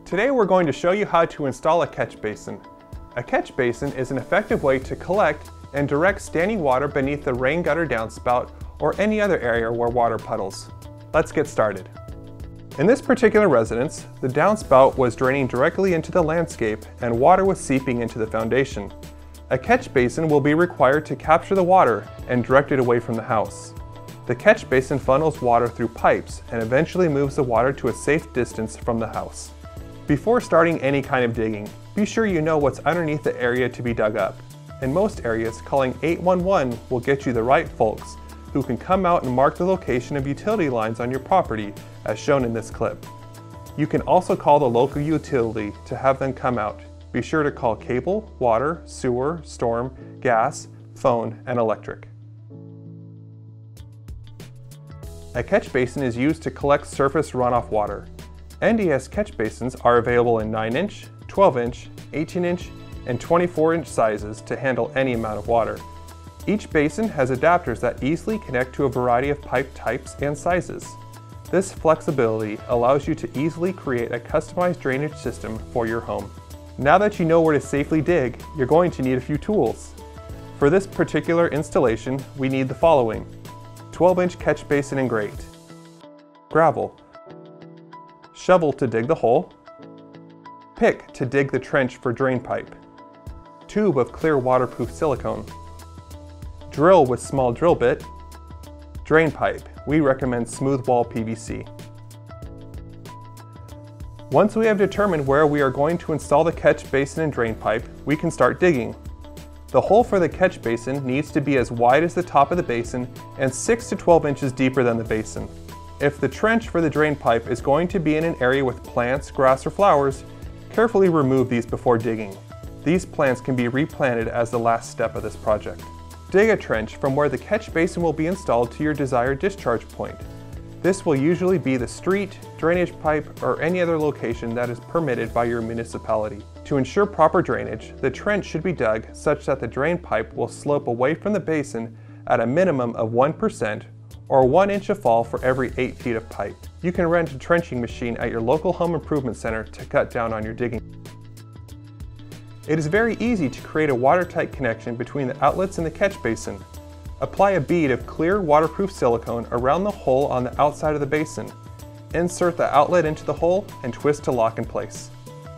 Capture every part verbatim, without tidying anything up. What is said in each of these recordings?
Today we're going to show you how to install a catch basin. A catch basin is an effective way to collect and direct standing water beneath the rain gutter downspout or any other area where water puddles. Let's get started. In this particular residence, the downspout was draining directly into the landscape and water was seeping into the foundation. A catch basin will be required to capture the water and direct it away from the house. The catch basin funnels water through pipes and eventually moves the water to a safe distance from the house. Before starting any kind of digging, be sure you know what's underneath the area to be dug up. In most areas, calling eight one one will get you the right folks who can come out and mark the location of utility lines on your property as shown in this clip. You can also call the local utility to have them come out. Be sure to call cable, water, sewer, storm, gas, phone, and electric. A catch basin is used to collect surface runoff water. N D S catch basins are available in nine inch, twelve inch, eighteen inch, and twenty-four inch sizes to handle any amount of water. Each basin has adapters that easily connect to a variety of pipe types and sizes. This flexibility allows you to easily create a customized drainage system for your home. Now that you know where to safely dig, you're going to need a few tools. For this particular installation, we need the following: twelve inch catch basin and grate, gravel, shovel to dig the hole, pick to dig the trench for drain pipe, tube of clear waterproof silicone, drill with small drill bit, drain pipe. We recommend smooth wall P V C. Once we have determined where we are going to install the catch basin and drain pipe, we can start digging. The hole for the catch basin needs to be as wide as the top of the basin and six to twelve inches deeper than the basin. If the trench for the drain pipe is going to be in an area with plants, grass, or flowers, carefully remove these before digging. These plants can be replanted as the last step of this project. Dig a trench from where the catch basin will be installed to your desired discharge point. This will usually be the street, drainage pipe, or any other location that is permitted by your municipality. To ensure proper drainage, the trench should be dug such that the drain pipe will slope away from the basin at a minimum of one percent or one inch of fall for every eight feet of pipe. You can rent a trenching machine at your local home improvement center to cut down on your digging. It is very easy to create a watertight connection between the outlets and the catch basin. Apply a bead of clear waterproof silicone around the hole on the outside of the basin. Insert the outlet into the hole and twist to lock in place.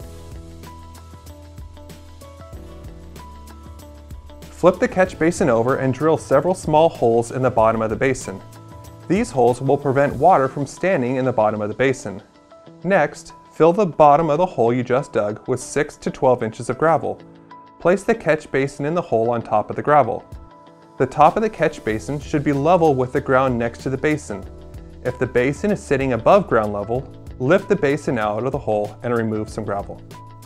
Flip the catch basin over and drill several small holes in the bottom of the basin. These holes will prevent water from standing in the bottom of the basin. Next, fill the bottom of the hole you just dug with six to twelve inches of gravel. Place the catch basin in the hole on top of the gravel. The top of the catch basin should be level with the ground next to the basin. If the basin is sitting above ground level, lift the basin out of the hole and remove some gravel.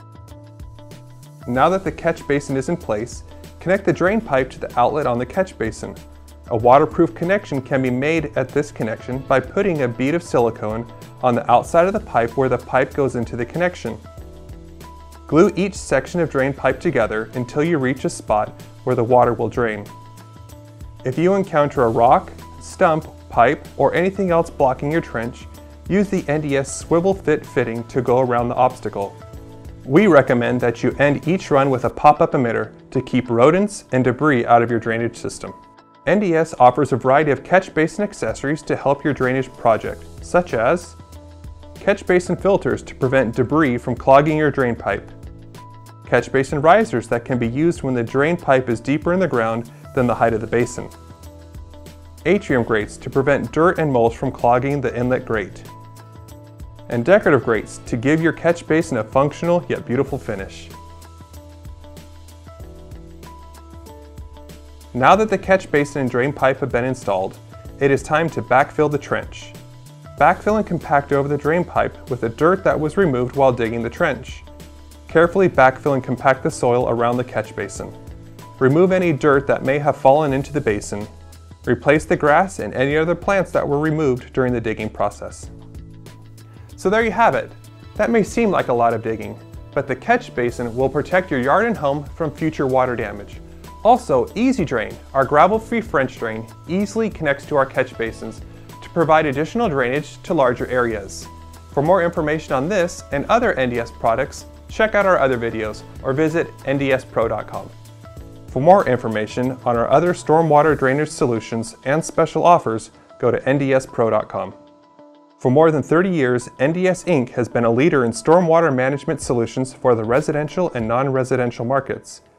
Now that the catch basin is in place, connect the drain pipe to the outlet on the catch basin. A waterproof connection can be made at this connection by putting a bead of silicone on the outside of the pipe where the pipe goes into the connection. Glue each section of drain pipe together until you reach a spot where the water will drain. If you encounter a rock, stump, pipe, or anything else blocking your trench, use the N D S swivel fit fitting to go around the obstacle. We recommend that you end each run with a pop-up emitter to keep rodents and debris out of your drainage system. N D S offers a variety of catch basin accessories to help your drainage project, such as catch basin filters to prevent debris from clogging your drain pipe, catch basin risers that can be used when the drain pipe is deeper in the ground than the height of the basin, atrium grates to prevent dirt and mulch from clogging the inlet grate, and decorative grates to give your catch basin a functional yet beautiful finish. Now that the catch basin and drain pipe have been installed, it is time to backfill the trench. Backfill and compact over the drain pipe with the dirt that was removed while digging the trench. Carefully backfill and compact the soil around the catch basin. Remove any dirt that may have fallen into the basin. Replace the grass and any other plants that were removed during the digging process. So there you have it. That may seem like a lot of digging, but the catch basin will protect your yard and home from future water damage. Also, Easy Drain, our gravel-free French drain, easily connects to our catch basins to provide additional drainage to larger areas. For more information on this and other N D S products, check out our other videos or visit N D S pro dot com. For more information on our other stormwater drainage solutions and special offers, go to N D S pro dot com. For more than thirty years, N D S Incorporated has been a leader in stormwater management solutions for the residential and non-residential markets.